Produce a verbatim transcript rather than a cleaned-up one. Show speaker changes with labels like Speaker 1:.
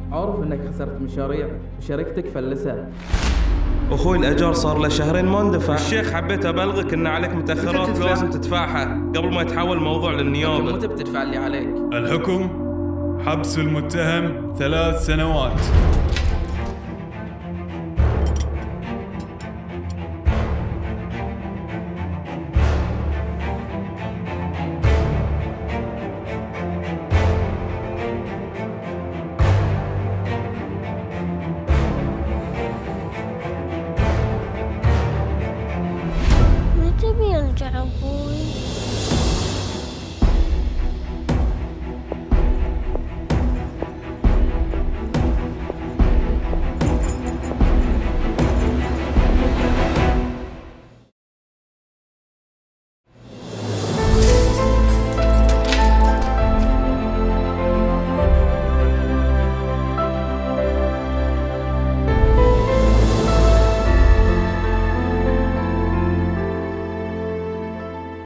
Speaker 1: عارف انك خسرت مشاريع وشركتك فلست.
Speaker 2: اخوي الاجار صار له شهرين ما اندفع. الشيخ حبيت ابلغك ان عليك متاخرات لازم تدفعها قبل ما يتحول الموضوع للنيابه.
Speaker 1: متى بتدفع اللي عليك؟
Speaker 3: الحكم حبس المتهم ثلاث سنوات.